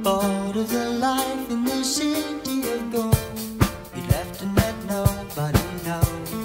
bored of the life in the city of gold. He left and let nobody know.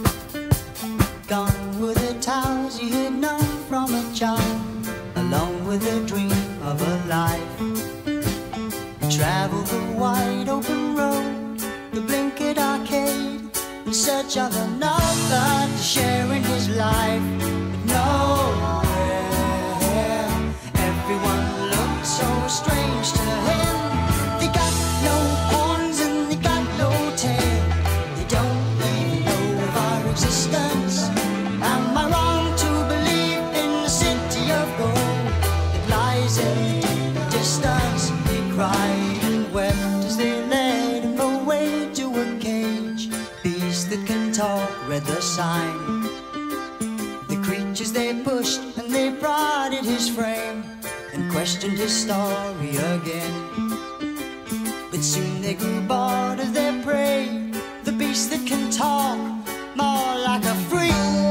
Gone were the towers he had known from a child, along with the dream of a life. He traveled the wide open road, the blinkered arcade, in search of another to share in his life. But nowhere, everyone looked so strange to him. They got no horns and they got no tail. They don't even know of our existence. Am I wrong to believe in the city of gold that lies in the deep distance? They cried and wept as they led him away to a cage. Beasts that can talk read the sign. The creatures they pushed and they prodded his frame and questioned his story again. But soon they grew bored of their prey, the beast that can talk more like a freak.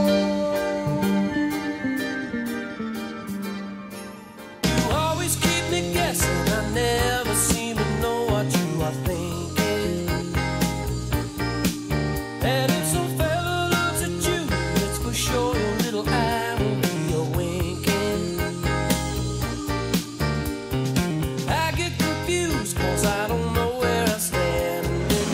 You always keep me guessing, I never seem to know what you are thinking. And if some fella looks at you, it's for sure your little eye will be a winking. I get confused cause I don't know where I stand. And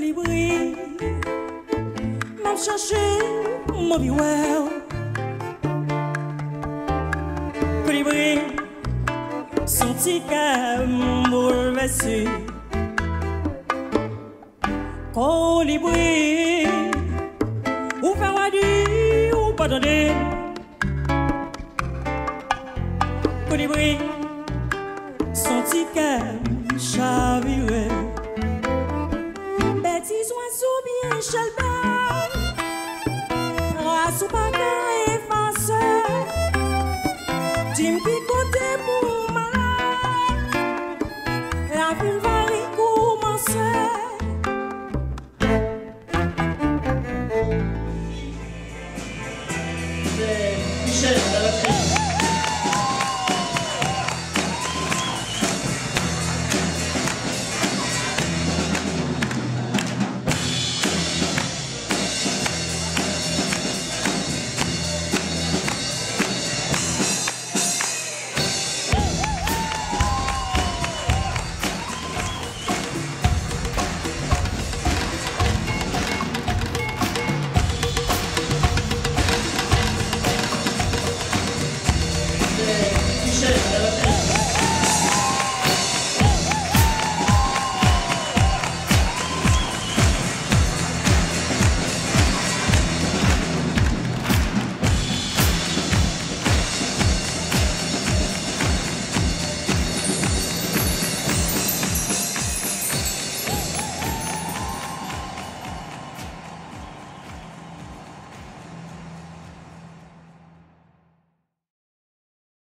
Colibri, m'a cherché mon biwell. Colibri, son petit cœur bouleversé. Colibri, ou faire la vie ou pas donner. Colibri, son petit cœur